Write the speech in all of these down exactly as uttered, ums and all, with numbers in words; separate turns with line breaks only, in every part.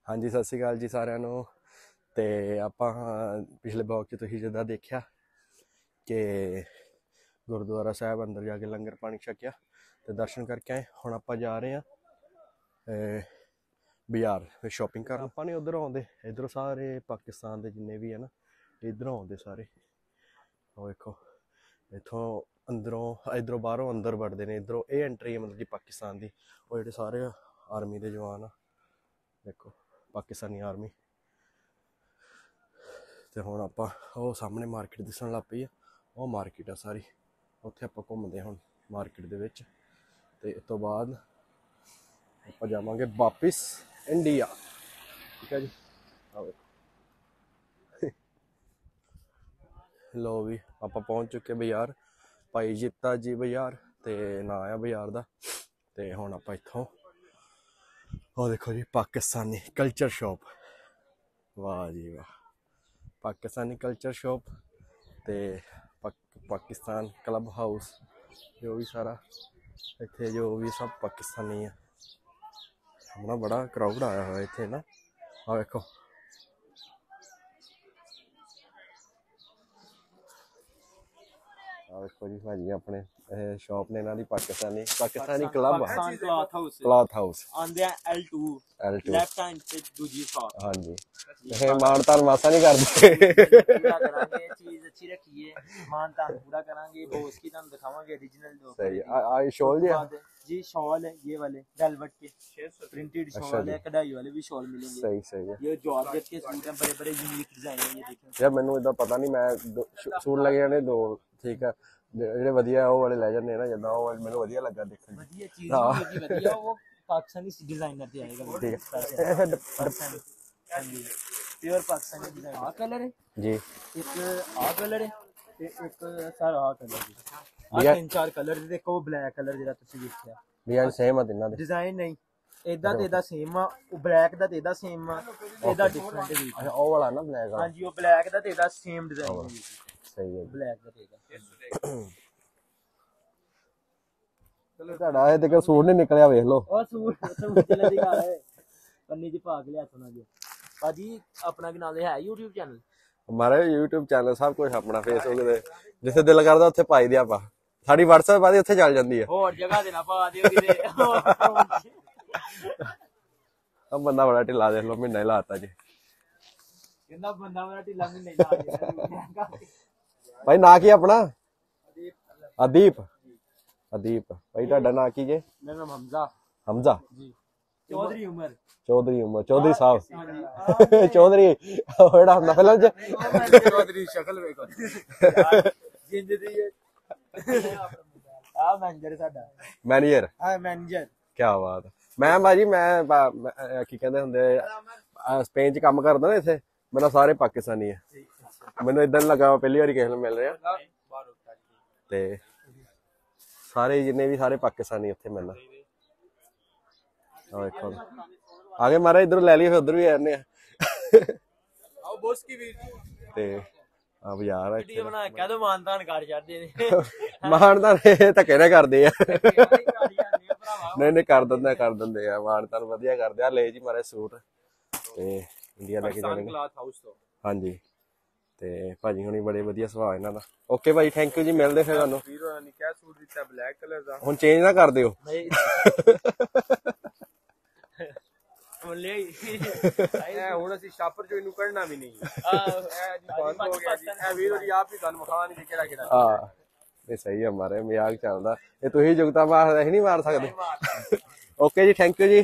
हाँ जी सत श्री अकाल जी सारिਆਂ ਨੂੰ। ਤੇ ਆਪਾਂ ਪਿਛਲੇ ਬਲੌਗ 'ਚ ਤੁਸੀਂ ਜਿੱਦਾਂ ਦੇਖਿਆ ਕਿ ਗੁਰਦੁਆਰਾ ਸਾਹਿਬ ਅੰਦਰ ਜਾ ਕੇ ਲੰਗਰ ਪਾਣੀ ਛਕਿਆ ਤੇ ਦਰਸ਼ਨ ਕਰਕੇ ਆਏ। ਹੁਣ ਆਪਾਂ ਜਾ ਰਹੇ ਹਾਂ ਬਾਜ਼ਾਰ ਫਿਰ ਸ਼ਾਪਿੰਗ ਕਰਨ। ਆਪਾਂ ਨਹੀਂ ਉਧਰ ਆਉਂਦੇ, ਇੱਧਰੋਂ ਸਾਰੇ ਪਾਕਿਸਤਾਨ ਦੇ ਜਿੰਨੇ ਵੀ ਹੈ ਨਾ ਇੱਧਰੋਂ ਆਉਂਦੇ ਸਾਰੇ। ਉਹ ਵੇਖੋ ਇੱਥੋਂ ਅੰਦਰੋਂ ਇੱਧਰੋਂ ਬਾਹਰੋਂ ਅੰਦਰ ਵੜਦੇ ਨੇ, ਇੱਧਰੋਂ ਇਹ ਐਂਟਰੀ ਹੈ ਮਤਲਬ ਕਿ ਪਾਕਿਸਤਾਨ ਦੀ। ਉਹ ਜਿਹੜੇ ਸਾਰੇ ਆਰਮੀ ਦੇ ਜਵਾਨ ਆ, ਦੇਖੋ ਪਾਕਿस्तानी आर्मी। तो हुण आपां वो सामने मार्केट दिसण लग पई है, वो मार्केट है सारी, उत्थे आपां घूमदे हुण मार्केट दे विच। ते इस तो बाद आपां जावांगे वापस इंडिया, ठीक है जी। आओ लो भी आपां पहुंच चुके बाजार, भाई जित्ता जी बाजार ते ना आ बाजार दा। ते हुण आपां इत्थों और देखो जी पाकिस्तानी कल्चर शॉप, वाह जी वाह, पाकिस्तानी कल्चर शॉप ते पा, पाकिस्तान क्लब हाउस, जो भी सारा इत्थे जो भी सब पाकिस्तानी है। हमने बड़ा क्राउड आया हुआ इत्थे ना। आ देखो आ देखो जी भाजी अपने शॉप ने इन्हां दी Pakistani Pakistani club
cloth house
cloth house
आंदे L two
L two
left hand से दूजी शॉप।
हाँ जी ये मानतान मासा नहीं करते,
पूरा करांगे, चीज अच्छी रखिए, मानतान पूरा करांगे। बॉस की तुम दिखावांगे ओरिजिनल दो।
सही आ, आ शॉल जी
जी शॉल है ये वाले वेलवेट के प्रिंटेड शॉल है, कढ़ाई वाले भी शॉल मिलेंगे।
सही सही है।
ये जॉर्जेट के सूट हैं, बड़े बड़े यूनिक डिजाइन है। ये देखो
यार मैनू इदा पता नहीं, मैं सूट लगे जाने दो, ठीक है ਜਿਹੜੇ ਵਧੀਆ ਉਹ ਵਾਲੇ ਲੈ ਜਾਂਦੇ ਨਾ, ਜਿੱਦਾਂ ਉਹ ਮੈਨੂੰ ਵਧੀਆ ਲੱਗਾ ਦੇਖਣ ਨੂੰ।
ਵਧੀਆ ਚੀਜ਼ ਹੋਏਗੀ, ਵਧੀਆ ਉਹ ਪਾਕਿਸਤਾਨੀ ਡਿਜ਼ਾਈਨਰ ਤੇ ਆਏਗਾ।
ਠੀਕ ਹੈ
ਹਾਂਜੀ ਪਿਓਰ ਪਾਕਿਸਤਾਨੀ ਡਿਜ਼ਾਈਨ। ਆ ਕਲਰ ਹੈ
ਜੀ,
ਇੱਕ ਆ ਕਲਰ ਹੈ ਤੇ ਇੱਕ ਸਰ ਆ ਕਲਰ ਜੀ। ਆ ਤਿੰਨ ਚਾਰ ਕਲਰ ਦੇਖੋ, ਉਹ ਬਲੈਕ ਕਲਰ ਜਿਹੜਾ ਤੁਸੀਂ ਦੇਖਿਆ
ਡਿਜ਼ਾਈਨ ਸੇਮ ਆ ਤਿੰਨਾਂ ਦੇ,
ਡਿਜ਼ਾਈਨ ਨਹੀਂ ਇਹਦਾ ਤੇ ਇਹਦਾ ਸੇਮ ਆ, ਉਹ ਬਲੈਕ ਦਾ ਤੇ ਇਹਦਾ ਸੇਮ ਆ, ਇਹਦਾ ਡਿਫਰੈਂਟ ਹੈ।
ਅੱਛਾ ਉਹ ਵਾਲਾ ਨਾ ਬਲੈਕ ਆ,
ਹਾਂਜੀ ਉਹ ਬਲੈਕ ਦਾ ਤੇ ਇਹਦਾ ਸੇਮ ਡਿਜ਼ਾਈਨ ਹੈ।
ਸਹੀ ਹੈ
ਬਲੈਕ ਦਾ ਤੇ ਇਹਦਾ
ਚਲੋ ਤੁਹਾਡਾ ਇਹ ਤੇ ਸੂਟ ਨਹੀਂ ਨਿਕਲਿਆ, ਵੇਖ ਲਓ
ਉਹ ਸੂਟ ਸੂਟ ਚਲੇ ਦੀ ਗੱਲ ਹੈ, ਪੰਨੀ ਚ ਪਾ ਕੇ ਲਿਆ ਸੁਣਾ ਜੀ। ਭਾਜੀ ਆਪਣਾ ਕੀ ਨਾਮ ਹੈ YouTube ਚੈਨਲ?
हमारे YouTube चैनल सब कुछ अपना, फेसबुक दे जिथे दिल करदा उत्थे पाई दिया पा, साडी WhatsApp आदी उत्थे चल जांदी है।
और जगह दे ना पा दियो किते।
अब बंदा बड़ा ढिला देख लो, महीना ही लाता जी।
कहंदा बंदा बड़ा ढिला महीना ही ला दिया।
भाई ना की अपना अदीप अदीप भाई ਤੁਹਾਡਾ ਨਾਂ ਕੀ ਜੇ?
मेरा नाम हमजा
हमजा
जी। चौधरी उमर
चौधरी उमर चौधरी साहब चौधरी ਜਿਹੜਾ ਹੁੰਦਾ ਫਿਲਮ ਚ
चौधरी शक्ल ਵੇਖੋ ਜਿੰਦ ਦੀ ਆ ਮੈਨੇਜਰ ਸਾਡਾ,
ਮੈਨੇਜਰ
ਆ ਮੈਨੇਜਰ।
ਕੀ ਬਾਤ ਹੈ। ਮੈਂ ਭਾਜੀ ਮੈਂ ਕੀ ਕਹਿੰਦੇ ਹੁੰਦੇ ਸਪੇਨ ਚ ਕੰਮ ਕਰਦਾ ਨਾ, ਇੱਥੇ ਮੈਨੂੰ ਸਾਰੇ ਪਾਕਿਸਤਾਨੀ ਹੈ। ਮੈਨੂੰ ਇਦਾਂ ਲੱਗਾ ਪਹਿਲੀ ਵਾਰੀ ਕਿਸੇ ਨੂੰ ਮਿਲ ਰਿਹਾ, ਤੇ ਸਾਰੇ ਜਿੰਨੇ ਵੀ ਸਾਰੇ ਪਾਕਿस्तानी ਉੱਥੇ ਮਿਲਣਾ। ਆ ਵੇਖੋ ਆ ਗਏ ਮਹਾਰਾਜ, ਇਧਰੋਂ ਲੈ ਲਈ ਫਿਰ ਉਧਰ ਵੀ ਆਨੇ ਆ।
ਆਓ ਬੋਸ ਕੀ ਵੀਰ
ਤੇ ਆ ਬਾਜ਼ਾਰ ਹੈ
ਵੀਡੀਓ ਬਣਾ ਕੇ ਦੋ, ਮਾਨਤਾਨ ਕਰ ਛੱਡਦੇ ਨੇ।
ਮਾਨਤਾਨ ਇਹ ਧੱਕੇ ਨਾ ਕਰਦੇ ਆ, ਨਹੀਂ ਨਹੀਂ ਕਰ ਦਿੰਦੇ ਕਰ ਦਿੰਦੇ ਆ ਮਾਨਤਾਨ ਵਧੀਆ ਕਰਦੇ ਆ। ਲੈ ਜੀ ਮਾਰੇ ਸੂਟ ਤੇ ਇੰਡੀਆ ਲੈ ਕੇ ਜਾਣਗੇ ਹਾਂਜੀ। ਤੇ ਭਾਜੀ ਹੁਣੀ ਬੜੇ ਵਧੀਆ ਸੁਭਾਅ ਇਹਨਾਂ ਦਾ। ਓਕੇ ਭਾਈ ਥੈਂਕ ਯੂ ਜੀ, ਮਿਲਦੇ ਫਿਰ ਤੁਹਾਨੂੰ।
ਵੀਰ ਹੋਣਾ ਨੇ ਕਿਹਾ ਸੂਟ ਦਿੱਤਾ ਬਲੈਕ ਕਲਰ ਦਾ,
ਹੁਣ ਚੇਂਜ ਨਾ ਕਰ ਦਿਓ।
ਇਹ ਹੁਣ ਅਸੀਂ ਸ਼ਾਪਰ ਚੋਂ ਇਹਨੂੰ ਕੱਢਣਾ ਵੀ ਨਹੀਂ। ਆਹ ਇਹ ਜੀ ਬੰਦ ਹੋ ਗਿਆ ਜੀ। ਇਹ ਵੀਰ ਹੋਰੀ ਆਪ ਹੀ ਤੁਹਾਨੂੰ ਮਖਾਨ ਨਹੀਂ ਕਿਹੜਾ ਕਿਹੜਾ।
ਹਾਂ ਇਹ ਸਹੀ ਹੈ, ਮਾਰੇ ਮਜ਼ਾਕ ਚੱਲਦਾ। ਇਹ ਤੁਸੀਂ ਜੁਗਤਾ ਮਾਰਦੇ, ਅਸੀਂ ਨਹੀਂ ਮਾਰ ਸਕਦੇ। ਓਕੇ ਜੀ ਥੈਂਕ ਯੂ ਜੀ।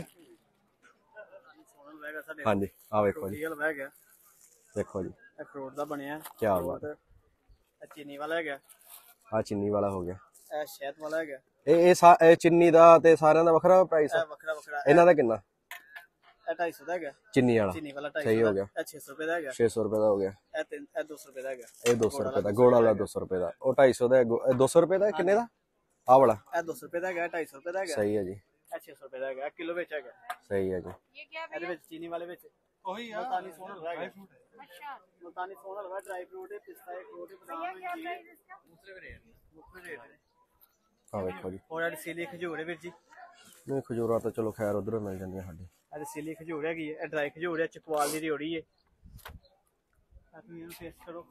ਹਾਂਜੀ ਆ ਵੇਖੋ ਜੀ, ਦੇਖੋ ਜੀ
ਅਖਰੋਟ ਦਾ ਬਣਿਆ।
ਕੀ ਬਾਤ ਹੈ।
ਇਹ ਚੀਨੀ ਵਾਲਾ ਹੈਗਾ,
ਆ ਚੀਨੀ ਵਾਲਾ ਹੋ ਗਿਆ,
ਇਹ ਸ਼ਹਿਦ ਵਾਲਾ ਹੈਗਾ।
ਇਹ ਇਹ ਇਹ ਚੀਨੀ ਦਾ ਤੇ ਸਾਰਿਆਂ ਦਾ ਵੱਖਰਾ ਪ੍ਰਾਈਸ ਹੈ?
ਵੱਖਰਾ ਵੱਖਰਾ।
ਇਹਨਾਂ ਦਾ ਕਿੰਨਾ?
ਇਹ ਢਾਈ ਸੌ ਦਾ ਹੈਗਾ
ਚੀਨੀ ਵਾਲਾ।
ਚੀਨੀ ਵਾਲਾ ਢਾਈ
ਸਹੀ ਹੋ ਗਿਆ।
ਇਹ ਛੇ ਸੌ ਰੁਪਏ ਦਾ ਹੈਗਾ।
ਛੇ ਸੌ ਰੁਪਏ ਦਾ ਹੋ ਗਿਆ।
ਇਹ ਤਿੰਨ ਇਹ ਦੋ ਸੌ ਰੁਪਏ ਦਾ ਹੈਗਾ।
ਇਹ ਦੋ ਸੌ ਰੁਪਏ ਦਾ, ਗੁੜ ਵਾਲਾ ਦੋ ਸੌ ਰੁਪਏ ਦਾ, ਉਹ ਢਾਈ ਸੌ ਦਾ। ਦੋ ਸੌ ਰੁਪਏ ਦਾ ਕਿੰਨੇ ਦਾ? ਆਹ ਵਾਲਾ
ਇਹ ਦੋ ਸੌ ਰੁਪਏ ਦਾ ਹੈਗਾ, ਢਾਈ ਸੌ ਰੁਪਏ ਦਾ ਹੈਗਾ।
ਸਹੀ ਹੈ ਜੀ।
ਇਹ ਛੇ ਸੌ ਰੁਪਏ ਦਾ ਹੈਗਾ, ਕਿਲੋ ਵਿੱਚ ਹੈਗਾ।
ਸਹੀ ਹੈ ਜੀ।
ਇਹਦੇ ਵਿੱਚ ਚੀਨੀ ਵਾਲੇ ਵਿੱਚ ਉਹੀ ਆ ਮੁਲਤਾਨੀ ਸੋਹਣ ਹਲਵਾ ਹੈਗਾ। ਅੱਛਾ ਮੁਲਤਾਨੀ ਸੋਹਣ ਹਲਵਾ, ਡਰਾਈ ਫਰੂਟ ਹੈ, ਪਿਸਤਾ ਹੈ, ਅਖਰੋਟ ਹੈ, ਬਦਾਮ ਹੈ, ਅੰਜੀਰ ਦੂਸਰੇ ਰੇਟ ਦੂਸਰੇ ਰੇਟ ਨੇ।
ਆ ਵੇਖੋ ਜੀ,
ਹੋਰ ਸਾਡੀ ਸੀਲੀ ਖਜੂਰ ਹੈ ਵੀਰ ਜੀ।
नहीं खजूरा तो चलो खैर उधरों मिल जाए साढ़े।
ਰਸੀਲੀ ਖਜੂਰ ਹੈਗੀ ਹੈ, ਇਹ ਡਰਾਈ ਖਜੂਰ ਹੈ, ਚਕਵਾਲ ਦੀ ਰਿਓੜੀ ਹੈ। ਤੁਸੀਂ ਇਹਨੂੰ ਟੇਸਟ ਕਰੋ,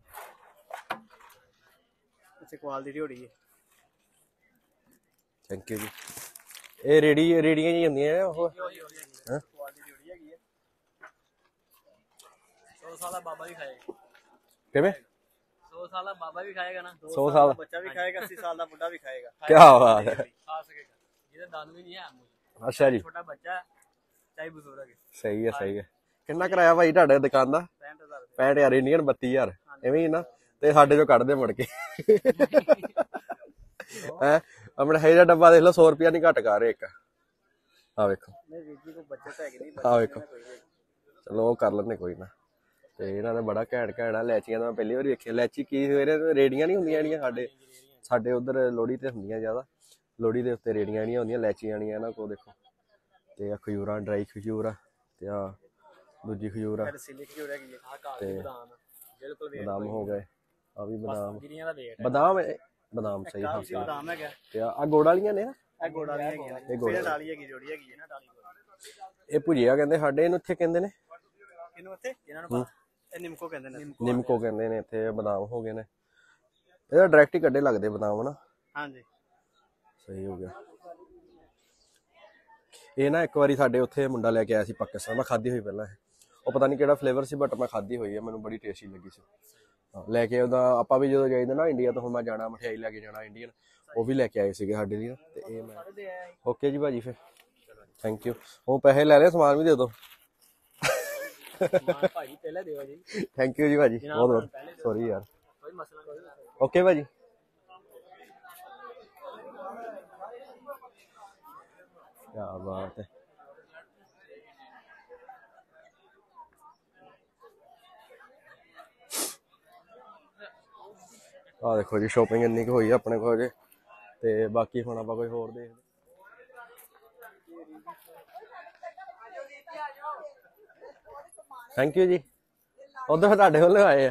ਚਕਵਾਲ ਦੀ ਰਿਓੜੀ ਹੈ।
ਥੈਂਕ ਯੂ ਜੀ। ਇਹ ਰੇੜੀ ਰੇੜੀਆਂ ਜੀ ਹੁੰਦੀਆਂ ਉਹ ਹਾਂ
ਚਕਵਾਲ ਦੀ ਰਿਓੜੀ ਹੈਗੀ ਹੈ। ਸੌ ਸਾਲਾ ਬਾਬਾ ਵੀ ਖਾਏਗਾ।
ਕਿਵੇਂ
ਸੌ ਸਾਲਾ ਬਾਬਾ ਵੀ ਖਾਏਗਾ ਨਾ,
ਸੌ ਸਾਲ
ਬੱਚਾ ਵੀ ਖਾਏਗਾ, अस्सी ਸਾਲ ਦਾ ਬੁੱਢਾ ਵੀ ਖਾਏਗਾ।
ਕੀ ਬਾਤ ਹੈ।
ਖਾ ਸਕੇਗਾ ਜਿਹਦੇ ਦੰਦ ਵੀ ਨਹੀਂ ਹੈ।
ਅੱਛਾ ਜੀ,
ਛੋਟਾ ਬੱਚਾ ਚਾਹੇ ਬਜ਼ੁਰਗ ਹੈ।
ਸਹੀ ਹੈ ਸਹੀ ਹੈ। ਕਿੰਨਾ ਕਿਰਾਇਆ ਭਾਈ ਤੁਹਾਡੇ ਦੁਕਾਨ ਦਾ?
ਪੈਂਹਠ ਹਜ਼ਾਰ
ਪੈਂਹਠ ਹਜ਼ਾਰ ਇੰਡੀਅਨ ਬੱਤੀ ਹਜ਼ਾਰ ਐਵੇਂ ਹੀ ਨਾ, ਤੇ ਸਾਡੇ ਚੋਂ ਕੱਢਦੇ ਮੁੜ ਕੇ ਹੈ। ਆਪਣੇ ਹੈ ਦਾ ਡੱਬਾ ਦੇਖ ਲਓ, ਸੌ ਰੁਪਇਆ ਨਹੀਂ ਘੱਟ ਕਰ ਰਹੇ ਇੱਕ। ਆ ਵੇਖੋ,
ਨਹੀਂ ਵੀਰ ਜੀ ਕੋਈ ਬੱਚਤ ਹੈਗੀ ਨਹੀਂ।
ਆ ਵੇਖੋ, ਚਲੋ ਉਹ ਕਰ ਲੈਂਦੇ ਕੋਈ ਨਾ। ਤੇ ਇਹਨਾਂ ਦਾ ਬੜਾ ਘੈਂਟ ਘੈਂਟ ਆ ਲੈਚੀਆਂ ਦਾ। ਮੈਂ ਪਹਿਲੀ ਵਾਰ ਵੇਖਿਆ ਲੈਚੀ ਕੀ ਰੇੜੀਆਂ ਨਹੀਂ ਹੁੰਦੀਆਂ ਜਿਹੜੀਆਂ ਸਾਡੇ ਸਾਡੇ ਉਧਰ ਲੋਹੜੀ ਤੇ ਹੁੰਦੀਆਂ ਜ਼ਿਆਦਾ। ਲੋਹੜੀ ਦੇ ਉੱਤੇ ਰੇੜੀਆਂ ਜਿਹੜੀਆਂ ਹੁੰਦੀਆਂ ਲੈਚੀਆਂ ਵਾਲੀਆਂ, ਇਹਨਾਂ ਕੋਲ ਦੇਖੋ। ਤੇ ਆ ਖਜੂਰਾਂ, ਡਰਾਈ ਖਜੂਰ ਆ, ਤੇ ਆ ਦੂਜੀ ਖਜੂਰ ਆ, ਤੇ ਬਦਾਮ ਹੋ ਗਏ। ਆ ਵੀ ਬਦਾਮ ਬਦਾਮ ਬਦਾਮ ਸਹੀ ਹਾਂ
ਬਦਾਮ ਹੈਗਾ।
ਤੇ ਆ ਗੁੜ ਵਾਲੀਆਂ ਨੇ ਨਾ,
ਇਹ ਗੁੜ ਵਾਲੀ ਹੈਗੀ ਹੈ।
ਇਹ ਗੁੜ
ਵਾਲੀ ਹੈਗੀ, ਜੋੜੀ ਹੈਗੀ ਹੈ ਨਾ ਡਾਲੀ।
ਇਹ ਭੁਜੀਆ ਕਹਿੰਦੇ ਸਾਡੇ, ਇਹਨੂੰ ਇੱਥੇ ਕਹਿੰਦੇ ਨੇ
ਇਹਨੂੰ ਇੱਥੇ ਇਹਨਾਂ ਨੂੰ ਪਤਾ, ਇਹ ਨਿੰਮਕੋ ਕਹਿੰਦੇ ਨੇ।
ਨਿੰਮਕੋ ਕਹਿੰਦੇ ਨੇ ਇੱਥੇ। ਬਦਾਮ ਹੋ ਗਏ ਨੇ, ਇਹਦਾ ਡਾਇਰੈਕਟ ਹੀ ਕੱਢੇ ਲੱਗਦੇ ਬਦਾਮ ਨਾ।
ਹਾਂਜੀ
ਸਹੀ ਹੋ ਗਿਆ। ਇਹ ਨਾ ਇੱਕ ਵਾਰੀ ਸਾਡੇ ਉੱਥੇ ਮੁੰਡਾ ਲੈ ਕੇ ਆਇਆ ਸੀ ਪਾਕਿਸਤਾਨ, ਮੈਂ ਖਾਧੀ ਹੋਈ ਪਹਿਲਾਂ। ਉਹ ਪਤਾ ਨਹੀਂ ਕਿਹੜਾ ਫਲੇਵਰ ਸੀ, ਬਟ ਮੈਂ ਖਾਧੀ ਹੋਈ ਹੈ, ਮੈਨੂੰ ਬੜੀ ਟੇਸਟੀ ਲੱਗੀ ਸੀ। ਹਾਂ ਲੈ ਕੇ ਉਹਦਾ ਆਪਾਂ ਵੀ ਜਦੋਂ ਜਾਈਦਾ ਨਾ ਇੰਡੀਆ ਤੋਂ, ਹੁਣ ਮੈਂ ਜਾਣਾ ਮਠਿਆਈ ਲੈ ਕੇ ਜਾਣਾ ਇੰਡੀਅਨ, ਉਹ ਵੀ ਲੈ ਕੇ ਆਏ ਸੀਗੇ ਸਾਡੇ ਲਈ। ਤੇ ਇਹ ਮੈਂ ਓਕੇ ਜੀ ਭਾਜੀ, ਫਿਰ ਥੈਂਕ ਯੂ। ਉਹ ਪੈਸੇ ਲੈ ਲਿਆ, ਸਮਾਨ ਵੀ ਦੇ ਦਿਓ।
ਭਾਜੀ ਪਹਿਲਾਂ ਦਿਓ ਜੀ।
ਥੈਂਕ ਯੂ ਜੀ ਭਾਜੀ, ਬਹੁਤ ਬਹੁਤ ਸੌਰੀ ਯਾਰ।
ਕੋਈ ਮਸਲਾ ਕੋਈ
ਓਕੇ ਭਾਜੀ। ਕਿਆ ਬਾਤ ਹੈ। ਆ ਦੇਖੋ ਜੀ, ਸ਼ੋਪਿੰਗ ਇੰਨੀ ਕੁ ਹੋਈ ਆਪਣੇ ਕੋਲ ਜੇ। ਤੇ ਬਾਕੀ ਹੁਣ ਆਪਾਂ ਕੋਈ ਹੋਰ ਦੇਖਦੇ। ਥੈਂਕ ਯੂ ਜੀ। ਉਧਰ ਤੁਹਾਡੇ ਵੱਲੋਂ ਆਏ ਆ।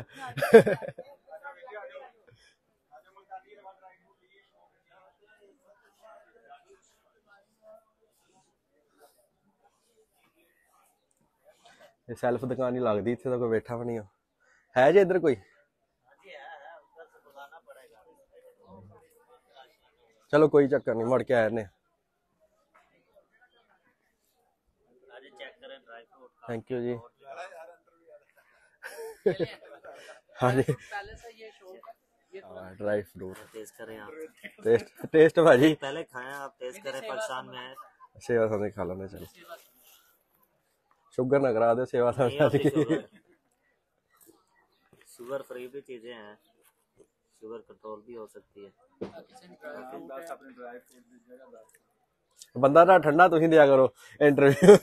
ਇਹ ਸੈਲਫ ਦੁਕਾਨ ਹੀ ਲੱਗਦੀ, ਇੱਥੇ ਤਾਂ ਕੋਈ ਬੈਠਾ ਵੀ ਨਹੀਂ ਹੈ ਜੇ ਇੱਧਰ ਕੋਈ। ਚਲੋ ਕੋਈ ਚੱਕਰ ਨਹੀਂ, ਮੁੜ ਕੇ ਆਏ ਨੇ। थैंक यू जी। हाँ जी ड्राई फ्रूट
टेस्ट करें आप।
टेस्ट टेस्ट भाजी
पहले खाएं आप, टेस्ट करें। पाकिस्तान में है
सेवा साथ खा लेना। चलो शुगर ना करा दे सेवा साथ।
शुगर फ्री भी चीजें हैं, शुगर कंट्रोल भी हो सकती है।
बंदा ना ठंडा तुम दिया करो इंटरव्यू।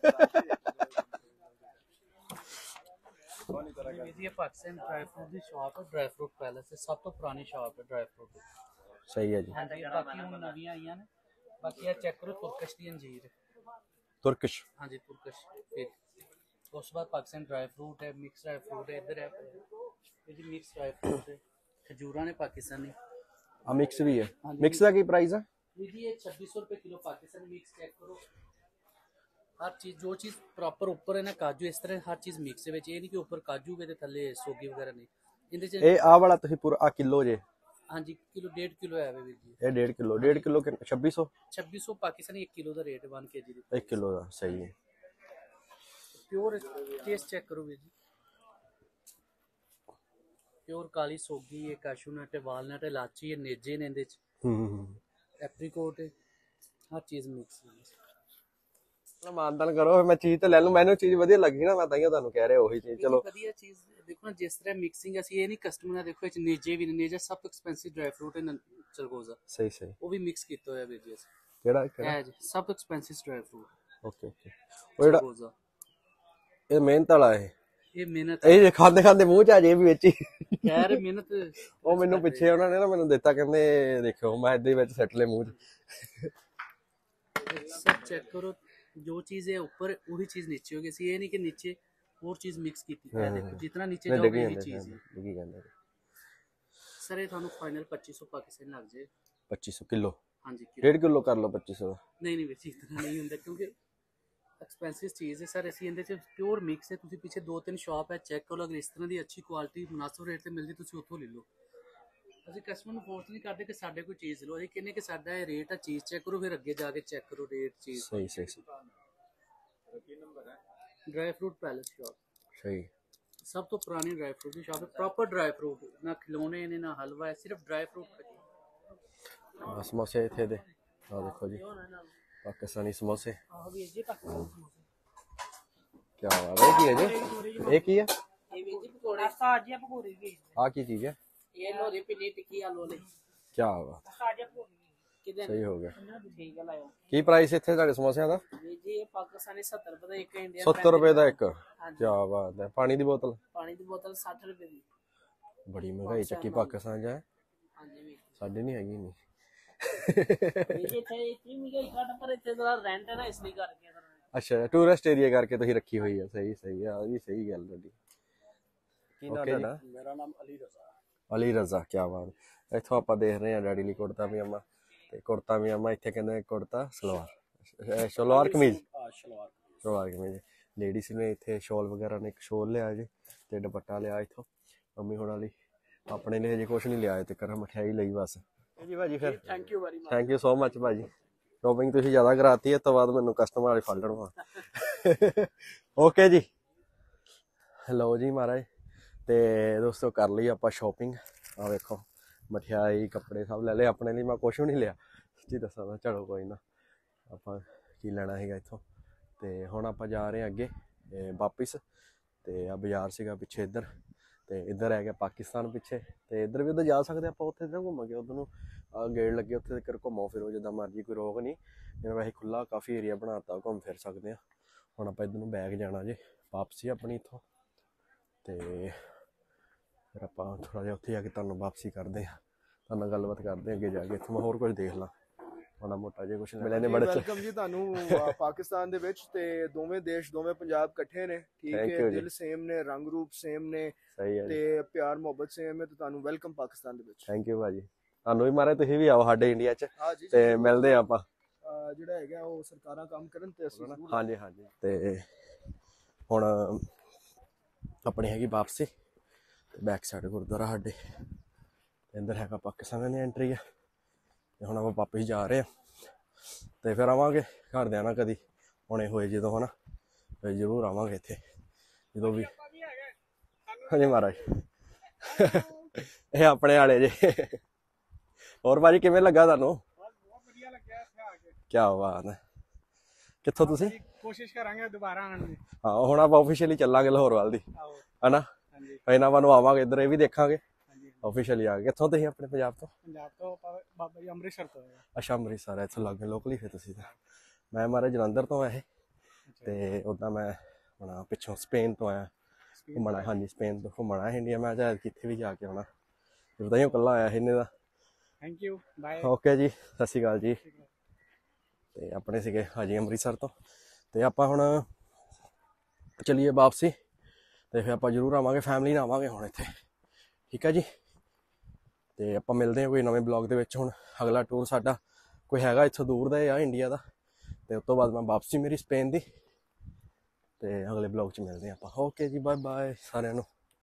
ये पाकिस्तान ड्राई फ्रूट की शॉप है, ड्राई फ्रूट पैलेस है, सब तो पुरानी शॉप है ड्राई फ्रूट।
सही है जी।
हाँ जी, बाकी हम नवियां आईयां ने। बाकी ये चेक करो, तुर्किश दी अंजीर है।
तुर्किश
हाँ जी तुर्किश। फिर उस बाद पाकिस्तान ड्राई फ्रूट है, मिक्स ड्राई फ्रूट है, इधर है ये जी मिक्स ड्राई फ्रूट है, खजूरा ने पाकिस्तानी।
आ मिक्स भी है।
हाँ जी,
मिक्स का की प्राइस है?
जी ये छब्बीस सौ रुपये किलो पाकिस्तानी मिक्स। चेक करो हर चीज़, जो चीज़ प्रॉपर ऊपर है ना काजू, इस तरह हर चीज़ मिक्स है। ये नहीं कि ऊपर काजू पे थले सोगी वगैरह नहीं। इनदे च
ए आ वाला तुसी पूरा आ किलो जे?
हाँ जी किलो डेढ़ किलो है वीर जी।
ये डेढ़ किलो डेढ़ किलो के छब्बीस सौ
छब्बीस सौ पाकिस्तानी एक किलो का रेट है, वन के जी।
एक किलो का सही है।
प्योर टेस्ट चेक करो वीर जी। प्योर काली सोगी है, काशू नट है, वालनट है, इलाची है, नेजे ने इंदे च,
हम्म
एप्रीकोट है, हर चीज़ मिक्स है।
मानदान करो, मैं चीज तो ले लूं, मैंने चीज ਵਧੀਆ ਲੱਗੀ ਨਾ, ਮੈਂ ਤਾਂ ਹੀ ਤੁਹਾਨੂੰ ਕਹਿ ਰਿਹਾ ਉਹੀ ਚੀਜ਼। ਚਲੋ
ਵਧੀਆ ਚੀਜ਼ ਦੇਖੋ ਨਾ, ਜਿਸ ਤਰ੍ਹਾਂ ਮਿਕਸਿੰਗ ਅਸੀਂ ਇਹ ਨਹੀਂ ਕਸਟਮਰ ਨਾਲ ਦੇਖੋ ਇਹ ਚ ਨੇਜੇ ਵੀ ਨੇ, ਨੇਜਾ ਸਭ ਤੋਂ ਐਕਸਪੈਂਸਿਵ ਡਰਾਈ ਫਰੂਟ ਹੈ ਚਲਗੋਜ਼ਾ,
ਸਹੀ ਸਹੀ।
ਉਹ ਵੀ ਮਿਕਸ ਕੀਤਾ ਹੋਇਆ ਵੀਰ ਜੀ ਅਸੀਂ।
ਕਿਹੜਾ ਕਿਹੜਾ?
ਇਹ ਜੀ ਸਭ ਤੋਂ expensive dry fruit.
Okay okay. ਉਹ ਜਿਹੜਾ
ਚਲਗੋਜ਼ਾ
ਇਹ ਮਿਹਨਤ ਵਾਲਾ ਇਹ
ਇਹ ਮਿਹਨਤ
ਇਹ ਖਾਂਦੇ ਖਾਂਦੇ ਮੂੰਹ ਚ ਆ ਜੇ ਵੀ ਵਿੱਚ ਹੀ।
ਖੈਰ ਮਿਹਨਤ
ਉਹ ਮੈਨੂੰ ਪਿੱਛੇ ਉਹਨਾਂ ਨੇ ਨਾ ਮੈਨੂੰ ਦਿੱਤਾ, ਕਹਿੰਦੇ ਦੇਖਿਓ ਮੈਂ ਇਹਦੇ ਵਿੱਚ ਸੱਟ ਲੈ ਮੂੰਹ ਚ।
सब चेक करो, जो चीज है ऊपर वही चीज नीचे होगी। ये नहीं कि नीचे और चीज मिक्स की थी। देखो जितना नीचे जाओगे वही चीज है।
डिगी कहंदे
सर ये थानू फाइनल पच्चीस सौ पाकिस्तान लग जाए।
पच्चीस सौ किलो?
हाँ जी
डेढ़ किलो कर लो पच्चीस सौ।
नहीं नहीं वैसे इतना नहीं होता, क्योंकि ਐਕਸਪੈਂਸਿਵ ਚੀਜ਼ ਹੈ ਸਰ। ਅਸੀਂ ਇਹਦੇ 'ਚ ਪਿਓਰ ਮਿਕਸ ਹੈ। ਤੁਸੀਂ ਪਿੱਛੇ ਦੋ ਤਿੰਨ ਸ਼ਾਪ ਹੈ, ਚੈੱਕ ਕਰੋ, ਅਗਰ ਇਸ ਤਰ੍ਹਾਂ ਦੀ ਅੱਛੀ ਕੁਆਲਿਟੀ ਮੁਨਾਸਬ ਰੇਟ ਤੇ ਮਿਲਦੀ ਤੁਸੀਂ ਉੱਥੋਂ ਲੈ ਲਓ। ਅਸੀਂ ਕਸਟਮਰ ਨੂੰ ਫੋਰਸ ਨਹੀਂ ਕਰਦੇ ਕਿ ਸਾਡੇ ਕੋਈ ਚੀਜ਼ ਲਓ, ਅਸੀਂ ਕਹਿੰਦੇ ਕਿ ਸਾਡਾ ਇਹ ਰੇਟ ਆ, ਚੀਜ਼ ਚੈੱਕ ਕਰੋ, ਫਿਰ ਅੱਗੇ ਜਾ ਕੇ ਚੈੱਕ ਕਰੋ ਰੇਟ ਚੀਜ਼।
ਸਹੀ ਸਹੀ ਸਹੀ
ਡਰਾਈ ਫਰੂਟ ਪੈਲਸ ਸ਼ਾਪ
ਸਹੀ।
ਸਭ ਤੋਂ ਪੁਰਾਣੀ ਡਰਾਈ ਫਰੂਟ ਦੀ ਸ਼ਾਪ ਹੈ। ਪ੍ਰੋਪਰ ਡਰਾਈ ਫਰੂਟ, ਨਾ ਖਿਲੌਣੇ ਨੇ ਨਾ ਹਲਵਾ ਹੈ, ਸਿਰਫ ਡਰਾਈ ਫਰੂਟ।
ਆਹ ਸਮੋਸੇ ਇੱਥੇ ਦੇ ਆ ਦੇਖੋ ਜੀ, ਪਾਕਿਸਤਾਨੀ ਸਮੋਸੇ। ਕੀ ਬਾਤ ਹੈ, ਕੀ ਹੈ ਜੀ, ਇਹ ਕੀ ਹੈ?
ਇਹ ਵੀ ਜੀ ਪਕੌੜੇ ਸਾਜੀਆਂ ਪਕੌੜੇ ਵੀ।
ਆ ਕੀ ਚੀਜ਼ ਹੈ?
ਇਹ ਲੋਰੇ ਪਿੰਨੀ ਟਿੱਕੀ ਆਲੂ ਵਾਲੇ।
ਕੀ ਬਾਤ,
ਸਾਜੀਆਂ ਪਕੌੜੇ ਕਿਦਾਂ
ਸਹੀ ਹੋ ਗਿਆ।
ਠੀਕ ਹੈ ਲਾਇਓ।
ਕੀ ਪ੍ਰਾਈਸ ਇੱਥੇ ਤੁਹਾਡੇ ਸਮੋਸਿਆਂ ਦਾ?
ਜੀ ਇਹ ਪਾਕਿਸਤਾਨੀ ਸੱਤਰ ਰੁਪਏ ਦਾ ਇੱਕ, ਇੰਡੀਅਨ
ਸੱਤਰ ਰੁਪਏ ਦਾ ਇੱਕ। ਕੀ ਬਾਤ ਹੈ। ਪਾਣੀ ਦੀ ਬੋਤਲ?
ਪਾਣੀ ਦੀ ਬੋਤਲ ਸੱਠ ਰੁਪਏ ਦੀ।
ਬੜੀ ਮਹਿੰਗਾਈ ਚੱਕੀ ਪਾਕਿਸਤਾਨ 'ਚ ਹੈ।
ਹਾਂਜੀ ਵੀ
ਸਾਡੇ ਨਹੀਂ ਹੈਗੀ ਨਹੀਂ।
ਇਹ ਇੱਥੇ ਇਤਨੀ ਮਹਿੰਗਾਈ ਘੱਟ, ਪਰ ਇੱਥੇ ਦਾ ਰੈਂਟ ਹੈ ਨਾ, ਇਸ ਲਈ ਕਰਕੇ ਸਰ।
ਅੱਛਾ, ਟੂਰਿਸਟ ਏਰੀਆ ਕਰਕੇ ਤੁਸੀਂ ਰੱਖੀ ਹੋਈ ਹੈ। ਸਹੀ ਸਹੀ ਆ, ਇਹ ਸਹੀ ਗੱਲ ਤੁਹਾਡੀ। ਕੀ ਨਾਮ ਤੁਹਾਡਾ?
ਮੇਰਾ ਨਾਮ ਅਲੀ ਰਜ਼ਾ।
ਅਲੀ ਰਜ਼ਾ, ਕੀ ਬਾਤ। ਇੱਥੋਂ ਆਪਾਂ ਦੇਖ ਰਹੇ ਹਾਂ ਡੈਡੀ ਲਈ ਕੁੜਤਾ ਪਜਾਮਾ, ਤੇ ਕੁੜਤਾ ਪਜਾਮਾ ਇੱਥੇ ਕਹਿੰਦੇ ਕੁੜਤਾ ਸਲਵਾਰ, ਸਲਵਾਰ ਕਮੀਜ਼,
ਸ਼ਲਵਾਰ
ਸਲਵਾਰ ਕਮੀਜ਼। ਲੇਡੀਜ਼ ਨੇ ਇੱਥੇ ਸ਼ਾਲ ਵਗੈਰਾ ਨੇ, ਇੱਕ ਸ਼ਾਲ ਲਿਆ ਜੀ ਤੇ ਦੁਪੱਟਾ ਲਿਆ ਇੱਥੋਂ ਮੰਮੀ ਹੋਣਾ ਲਈ। ਆਪਣੇ ਲਈ ਹਜੇ ਕੁਛ ਨਹੀਂ ਲਿਆ ਤੇ ਕਰ ਮਠਿਆਈ ਲਈ ਬਸ ਜੀ ਭਾਜੀ। ਫਿਰ
thank you very much.
Thank you so much ਭਾਜੀ। ਸ਼ੋਪਿੰਗ ਤੁਸੀਂ ਜ਼ਿਆਦਾ ਕਰਾਤੀ, ਇਸ ਤੋਂ ਬਾਅਦ ਮੈਨੂੰ ਕਸਟਮਰ ਵਾਲੇ ਫੜ ਲੈਣਾ। ਓਕੇ ਜੀ, ਲਓ ਜੀ ਮਹਾਰਾਜ। ਤੇ ਦੋਸਤੋ ਕਰ ਲਈ ਆਪਾਂ ਸ਼ੋਪਿੰਗ। ਆ ਵੇਖੋ ਮਠਿਆਈ, ਕੱਪੜੇ ਸਭ ਲੈ ਲਏ। ਆਪਣੇ ਲਈ ਮੈਂ ਕੁਛ ਵੀ ਨਹੀਂ ਲਿਆ ਸੱਚੀ ਦੱਸਾਂ ਤਾਂ। ਚਲੋ ਕੋਈ ਨਾ, ਆਪਾਂ ਕੀ ਲੈਣਾ ਸੀਗਾ ਇੱਥੋਂ। ਤੇ ਹੁਣ ਆਪਾਂ ਜਾ ਰਹੇ ਹਾਂ ਅੱਗੇ ਵਾਪਿਸ। ਤੇ ਆ ਬਾਜ਼ਾਰ ਸੀਗਾ ਪਿੱਛੇ ਇੱਧਰ, ਤੇ ਇੱਧਰ ਹੈਗਾ ਪਾਕਿਸਤਾਨ ਪਿੱਛੇ। ਤੇ ਇੱਧਰ ਵੀ ਉੱਧਰ ਜਾ ਸਕਦੇ ਆਪਾਂ, ਉੱਥੇ ਇੱਧਰ ਘੁੰਮਾਂਗੇ। ਉੱਧਰ ਨੂੰ ਗੇੜ ਲੱਗੇ, ਉੱਥੇ ਤੱਕ ਘੁੰਮੋ ਫਿਰੋ ਜਿੱਦਾਂ ਮਰਜ਼ੀ, ਕੋਈ ਰੋਕ ਨਹੀਂ। ਜਿਵੇਂ ਵੈਸੇ ਖੁੱਲ੍ਹਾ ਕਾਫੀ ਏਰੀਆ ਬਣਾਤਾ, ਘੁੰਮ ਫਿਰ ਸਕਦੇ ਹਾਂ। ਹੁਣ ਆਪਾਂ ਇੱਧਰ ਨੂੰ ਬੈਗ ਜਾਣਾ ਜੇ ਵਾਪਸੀ ਆਪਣੀ ਇੱਥੋਂ। ਤੇ ਫਿਰ ਆਪਾਂ ਥੋੜ੍ਹਾ ਜਿਹਾ ਉੱਥੇ ਜਾ ਕੇ ਤੁਹਾਨੂੰ ਵਾਪਸੀ ਕਰਦੇ ਹਾਂ, ਤੁਹਾਨੂੰ ਨਾਲ ਗੱਲਬਾਤ ਕਰਦੇ ਹਾਂ ਅੱਗੇ ਜਾ ਕੇ। ਇੱਥੋਂ ਮੈਂ ਹੋਰ ਕੁਝ ਦੇਖ ਲਾਂ ਮਾੜਾ ਮੋਟਾ ਜੇ ਕੁਛ ਮਿਲਿਆ ਨੇ ਬੜੇ।
ਵੈਲਕਮ ਜੀ ਤੁਹਾਨੂੰ ਪਾਕਿਸਤਾਨ ਦੇ ਵਿੱਚ। ਤੇ ਦੋਵੇਂ ਦੇਸ਼, ਦੋਵੇਂ ਪੰਜਾਬ ਇਕੱਠੇ ਨੇ, ਠੀਕ ਹੈ। ਦਿਲ ਸੇਮ ਨੇ, ਰੰਗ ਰੂਪ ਸੇਮ ਨੇ,
ਸਹੀ ਹੈ
ਤੇ ਪਿਆਰ ਮੁਹੱਬਤ ਸੇਮ ਹੈ। ਤੇ ਤੁਹਾਨੂੰ ਵੈਲਕਮ ਪਾਕਿਸਤਾਨ ਦੇ ਵਿੱਚ।
ਥੈਂਕ ਯੂ ਭਾਜੀ। ਤੁਹਾਨੂੰ ਵੀ ਮਾਰੇ, ਤੁਸੀਂ ਵੀ ਆਓ ਸਾਡੇ ਇੰਡੀਆ 'ਚ
ਹਾਂ ਜੀ,
ਤੇ ਮਿਲਦੇ ਆਪਾਂ।
ਜਿਹੜਾ ਹੈਗਾ ਉਹ ਸਰਕਾਰਾਂ ਕੰਮ ਕਰਨ ਤੇ ਅਸੀਂ ਜ਼ਰੂਰ।
ਹਾਂਜੀ ਹਾਂਜੀ। ਤੇ ਹੁਣ ਆਪਣੀ ਹੈਗੀ ਵਾਪਸੀ। ਬੈਕ ਸਾਈਡ ਗੁਰਦੁਆਰਾ ਸਾਡੇ, ਅੰਦਰ ਹੈਗਾ ਪਾਕਿਸਤਾਨ ਦੀ ਐਂਟਰੀ ਆ। ਤੇ ਹੁਣ ਆਪਾਂ ਵਾਪਸ ਜਾ ਰਹੇ ਹਾਂ, ਤੇ ਫਿਰ ਆਵਾਂਗੇ ਘਰਦਿਆਂ ਨਾਲ ਕਦੀ ਹੁਣੇ ਹੋਏ ਜਦੋਂ, ਹਨਾ ਫਿਰ ਜ਼ਰੂਰ ਆਵਾਂਗੇ ਇੱਥੇ ਜਦੋਂ ਵੀ। ਹਾਂਜੀ ਮਹਾਰਾਜ, ਇਹ ਆਪਣੇ ਵਾਲੇ ਜੇ। ਹੋਰ ਭਾਜੀ ਕਿਵੇਂ ਲੱਗਾ ਤੁਹਾਨੂੰ?
ਬਹੁਤ ਵਧੀਆ ਲੱਗਿਆ ਇੱਥੇ ਆ ਕੇ।
ਕੀ ਬਾਤ ਹੈ। ਕਿੱਥੋਂ ਤੁਸੀਂ?
ਕੋਸ਼ਿਸ਼ ਕਰਾਂਗੇ ਦੁਬਾਰਾ ਆਉਣ ਦੀ।
ਹਾਂ, ਹੁਣ ਆਪਾਂ ਆਫੀਸ਼ੀਅਲੀ ਚੱਲਾਂਗੇ ਲਾਹੌਰ ਵੱਲ ਦੀ, ਹਨਾ।
ਹਾਂਜੀ,
ਇਹਨਾਂ ਵੱਲੋਂ ਆਵਾਂਗੇ ਇੱਧਰ, ਇਹ ਵੀ ਦੇਖਾਂਗੇ ਆਫੀਸ਼ੀਅਲੀ ਆ ਕੇ। ਕਿੱਥੋਂ ਤੁਸੀਂ? ਆਪਣੇ ਪੰਜਾਬ ਤੋਂ?
ਪੰਜਾਬ ਤੋਂ ਬਾਬਾ ਜੀ ਅੰਮ੍ਰਿਤਸਰ ਤੋਂ।
ਅੱਛਾ, ਅੰਮ੍ਰਿਤਸਰ ਹੈ, ਇੱਥੋਂ ਲੱਗੇ ਲੋਕਲੀ ਫਿਰ ਤੁਸੀਂ ਤਾਂ। ਮੈਂ ਮਾਰੇ ਜਲੰਧਰ ਤੋਂ ਇਹ, ਤੇ ਉੱਦਾਂ ਮੈਂ ਹੁਣ ਪਿੱਛੋਂ ਸਪੇਨ ਤੋਂ ਆਇਆ ਘੁੰਮਣਾ। ਹਾਂਜੀ, ਸਪੇਨ ਤੋਂ ਘੁੰਮਣਾ ਇੰਡੀਆ। ਮੈਂ ਚਾਹ ਕਿੱਥੇ ਵੀ ਜਾ ਕੇ ਆਉਣਾ, ਜਿੱਦਾਂ ਹੀ ਇਕੱਲਾ ਆਇਆ ਇਹਨੇ ਦਾ।
Thank you, bye.
ਓਕੇ ਜੀ, ਸਤਿ ਸ਼੍ਰੀ ਅਕਾਲ ਜੀ। ਤੇ ਆਪਣੇ ਸੀਗੇ ਹਾਜੀ ਅੰਮ੍ਰਿਤਸਰ ਤੋਂ। ਤੇ ਆਪਾਂ ਹੁਣ ਚਲੀਏ ਵਾਪਸੀ, ਤੇ ਫਿਰ ਆਪਾਂ ਜ਼ਰੂਰ ਆਵਾਂਗੇ, ਫੈਮਿਲੀ ਨਾਲ ਆਵਾਂਗੇ ਹੁਣ ਇੱਥੇ, ਠੀਕ ਹੈ ਜੀ। ਤੇ ਆਪਾਂ ਮਿਲਦੇ ਹਾਂ ਕੋਈ ਨਵੇਂ ਬਲੌਗ ਦੇ ਵਿੱਚ। ਹੁਣ ਅਗਲਾ ਟੂਰ ਸਾਡਾ ਕੋਈ ਹੈਗਾ ਇੱਥੋਂ ਦੂਰ ਦਾ ਆ ਇੰਡੀਆ ਦਾ, ਤੇ ਉਸ ਤੋਂ ਬਾਅਦ ਮੈਂ ਵਾਪਸੀ ਮੇਰੀ ਸਪੇਨ ਦੀ। ਤੇ ਅਗਲੇ ਬਲੌਗ 'ਚ ਮਿਲਦੇ ਹਾਂ ਆਪਾਂ। ਓਕੇ ਜੀ, ਬਾਏ ਬਾਏ ਸਾਰਿਆਂ ਨੂੰ।